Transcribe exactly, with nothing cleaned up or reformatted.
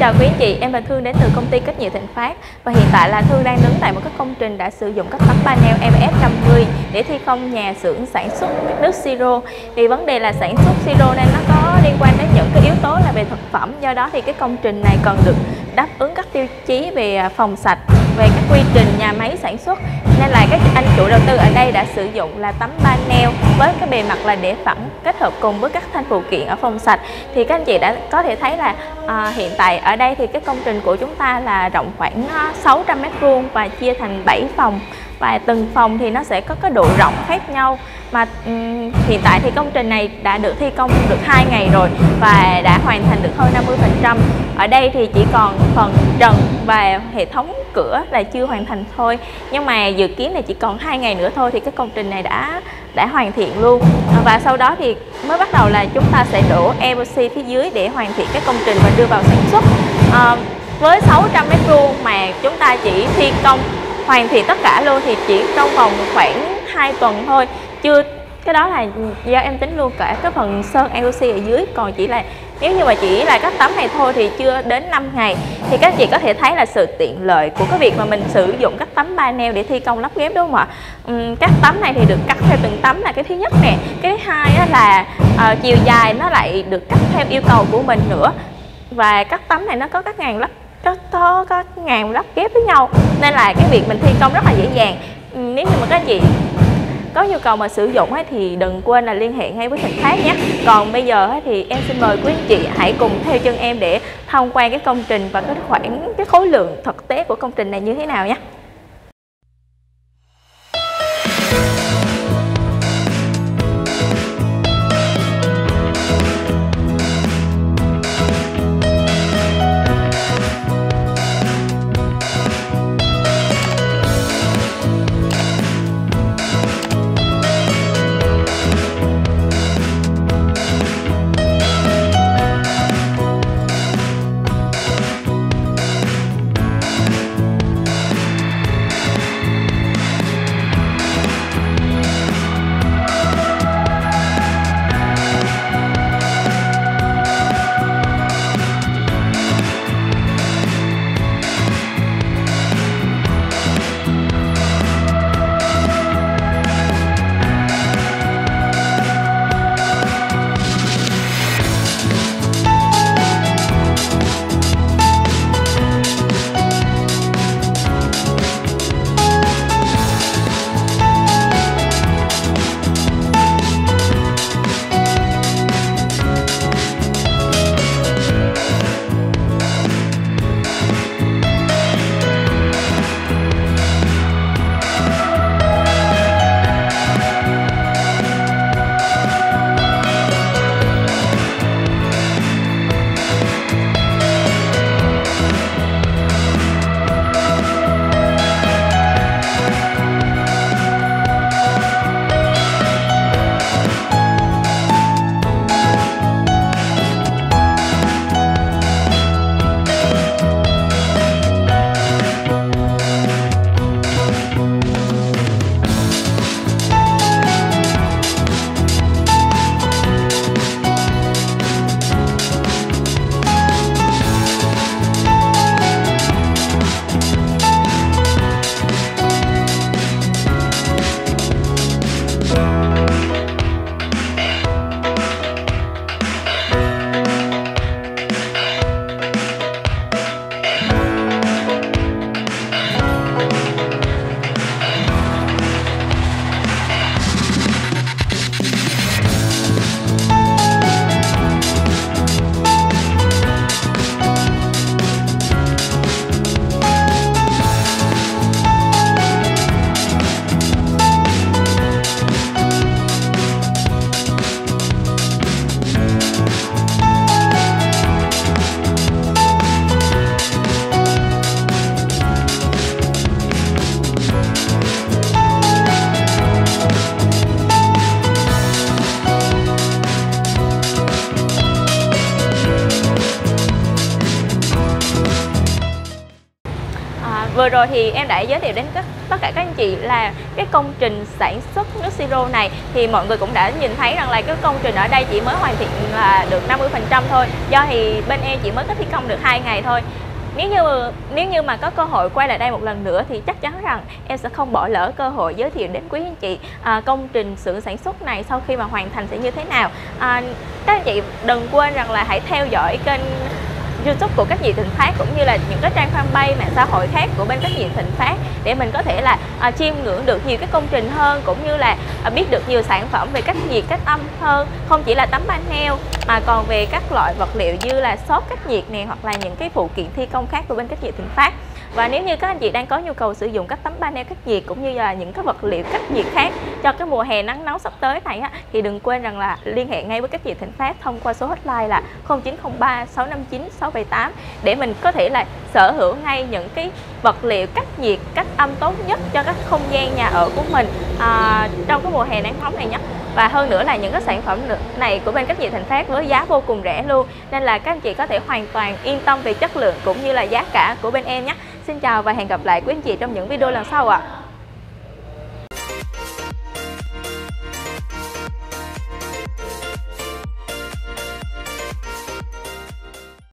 chào quý anh chị, em là Thương đến từ công ty Kết Nhiệt Thịnh Phát. Và hiện tại là Thương đang đứng tại một cái công trình đã sử dụng các tấm panel em ép năm mươi để thi công nhà xưởng sản xuất nước siro. Vì vấn đề là sản xuất siro nên nó có liên quan đến những cái yếu tố là về thực phẩm. Do đó thì cái công trình này cần được đáp ứng các tiêu chí về phòng sạch, về các quy trình nhà máy sản xuất. Nên là các anh chủ đầu tư ở đây đã sử dụng là tấm panel với cái bề mặt là để phẳng kết hợp cùng với các thanh phụ kiện ở phòng sạch. Thì các anh chị đã có thể thấy là à, hiện tại ở đây thì cái công trình của chúng ta là rộng khoảng sáu trăm mét vuông và chia thành bảy phòng, và từng phòng thì nó sẽ có cái độ rộng khác nhau. Mà um, hiện tại thì công trình này đã được thi công được hai ngày rồi và đã hoàn thành được hơn năm mươi phần trăm. Ở đây thì chỉ còn phần trần và hệ thống cửa là chưa hoàn thành thôi. Nhưng mà dự kiến là chỉ còn hai ngày nữa thôi thì cái công trình này đã đã hoàn thiện luôn. Và sau đó thì mới bắt đầu là chúng ta sẽ đổ epoxy phía dưới để hoàn thiện cái công trình và đưa vào sản xuất. À, với sáu trăm mét vuông mà chúng ta chỉ thi công hoàn thiện tất cả luôn thì chỉ trong vòng khoảng hai tuần thôi. Chưa, cái đó là do em tính luôn cả cái phần sơn epoxy ở dưới, còn chỉ là nếu như mà chỉ là các tấm này thôi thì chưa đến năm ngày. Thì các chị có thể thấy là sự tiện lợi của cái việc mà mình sử dụng các tấm panel để thi công lắp ghép, đúng không ạ? Uhm, các tấm này thì được cắt theo từng tấm là cái thứ nhất nè. Cái thứ hai là uh, chiều dài nó lại được cắt theo yêu cầu của mình nữa. Và các tấm này nó có các ngàn lắp có, có, có ngàn lắp ghép với nhau, nên là cái việc mình thi công rất là dễ dàng. Uhm, nếu như mà các chị có nhu cầu mà sử dụng ấy, thì đừng quên là liên hệ ngay với Thịnh Phát nhé. Còn bây giờ ấy, thì em xin mời quý anh chị hãy cùng theo chân em để tham quan cái công trình và cái khoảng cái khối lượng thực tế của công trình này như thế nào nhé. Vừa rồi thì em đã giới thiệu đến các tất cả các anh chị là cái công trình sản xuất nước siro này thì mọi người cũng đã nhìn thấy rằng là cái công trình ở đây chỉ mới hoàn thiện là được năm mươi phần trăm thôi, do thì bên em chỉ mới có thi công được hai ngày thôi. Nếu như nếu như mà có cơ hội quay lại đây một lần nữa thì chắc chắn rằng em sẽ không bỏ lỡ cơ hội giới thiệu đến quý anh chị à, công trình xưởng sản xuất này sau khi mà hoàn thành sẽ như thế nào. À, các anh chị đừng quên rằng là hãy theo dõi kênh YouTube của Cách Nhiệt Thịnh Phát cũng như là những cái trang fanpage mạng xã hội khác của bên Cách Nhiệt Thịnh Phát để mình có thể là à, chiêm ngưỡng được nhiều cái công trình hơn, cũng như là à, biết được nhiều sản phẩm về cách nhiệt, cách âm hơn, không chỉ là tấm panel mà còn về các loại vật liệu như là xốp cách nhiệt này, hoặc là những cái phụ kiện thi công khác của bên Cách Nhiệt Thịnh Phát. Và nếu như các anh chị đang có nhu cầu sử dụng các tấm panel cách nhiệt cũng như là những cái vật liệu cách nhiệt khác cho cái mùa hè nắng nóng sắp tới này á, thì đừng quên rằng là liên hệ ngay với Cách Nhiệt Thịnh Phát thông qua số hotline là không chín không ba sáu năm chín sáu bảy tám để mình có thể là sở hữu ngay những cái vật liệu cách nhiệt, cách âm tốt nhất cho các không gian nhà ở của mình à, trong cái mùa hè nắng nóng này nhé. Và hơn nữa là những cái sản phẩm này của bên Cách Nhiệt Thịnh Phát với giá vô cùng rẻ luôn, nên là các anh chị có thể hoàn toàn yên tâm về chất lượng cũng như là giá cả của bên em nhé. Xin chào và hẹn gặp lại quý anh chị trong những video lần sau ạ. À.